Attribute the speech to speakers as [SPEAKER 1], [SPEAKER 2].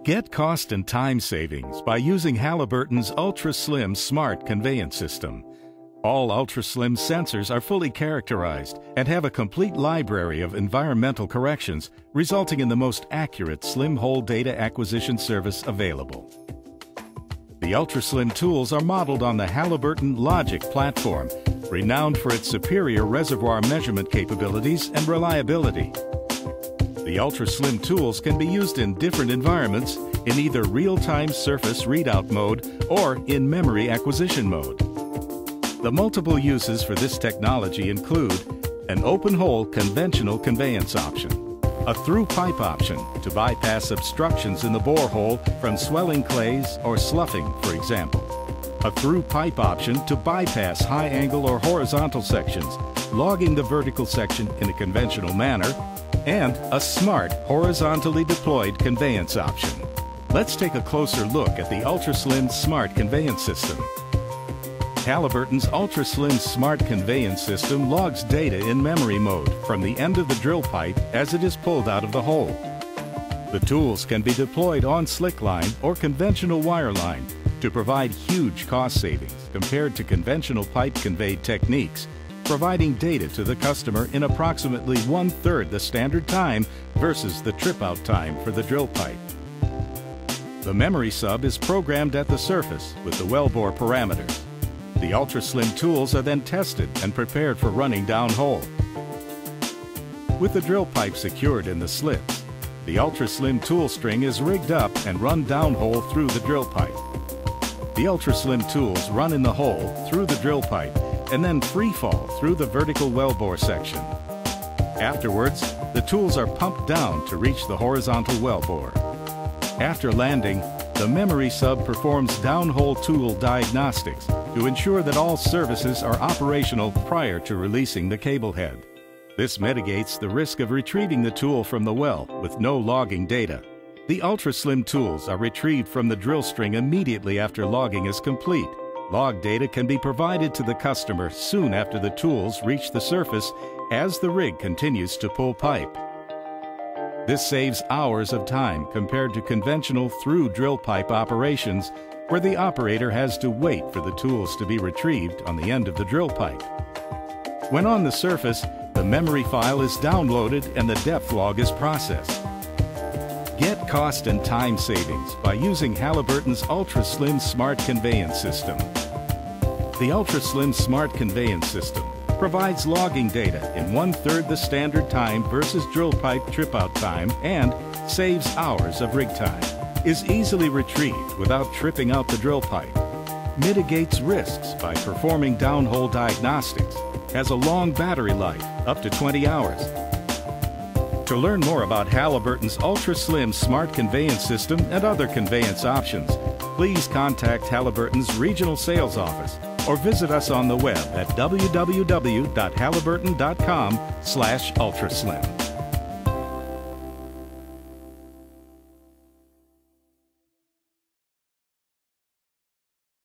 [SPEAKER 1] Get cost and time savings by using Halliburton's UltraSlim Smart Conveyance System. All UltraSlim sensors are fully characterized and have a complete library of environmental corrections, resulting in the most accurate slim hole data acquisition service available. The UltraSlim tools are modeled on the Halliburton Logic platform, renowned for its superior reservoir measurement capabilities and reliability. The UltraSlim tools can be used in different environments in either real-time surface readout mode or in memory acquisition mode. The multiple uses for this technology include an open-hole conventional conveyance option, a through-pipe option to bypass obstructions in the borehole from swelling clays or sloughing, for example, a through-pipe option to bypass high-angle or horizontal sections, logging the vertical section in a conventional manner, and a smart horizontally deployed conveyance option. Let's take a closer look at the UltraSlim Smart Conveyance System. Halliburton's UltraSlim Smart Conveyance System logs data in memory mode from the end of the drill pipe as it is pulled out of the hole. The tools can be deployed on slickline or conventional wireline to provide huge cost savings compared to conventional pipe conveyed techniques, providing data to the customer in approximately 1/3 the standard time versus the trip-out time for the drill pipe. The memory sub is programmed at the surface with the wellbore parameters. The UltraSlim tools are then tested and prepared for running downhole. With the drill pipe secured in the slips, the UltraSlim tool string is rigged up and run downhole through the drill pipe. The UltraSlim tools run in the hole through the drill pipe and then free fall through the vertical wellbore section. Afterwards, the tools are pumped down to reach the horizontal wellbore. After landing, the memory sub performs downhole tool diagnostics to ensure that all services are operational prior to releasing the cable head. This mitigates the risk of retrieving the tool from the well with no logging data. The UltraSlim tools are retrieved from the drill string immediately after logging is complete. Log data can be provided to the customer soon after the tools reach the surface as the rig continues to pull pipe. This saves hours of time compared to conventional through drill pipe operations, where the operator has to wait for the tools to be retrieved on the end of the drill pipe. When on the surface, the memory file is downloaded and the depth log is processed. Get cost and time savings by using Halliburton's UltraSlim Smart Conveyance System. The UltraSlim Smart Conveyance System provides logging data in 1/3 the standard time versus drill pipe trip-out time and saves hours of rig time, is easily retrieved without tripping out the drill pipe, mitigates risks by performing downhole diagnostics, has a long battery life, up to 20 hours. To learn more about Halliburton's UltraSlim Smart Conveyance System and other conveyance options, please contact Halliburton's Regional Sales Office or visit us on the web at www.halliburton.com/ultraslim.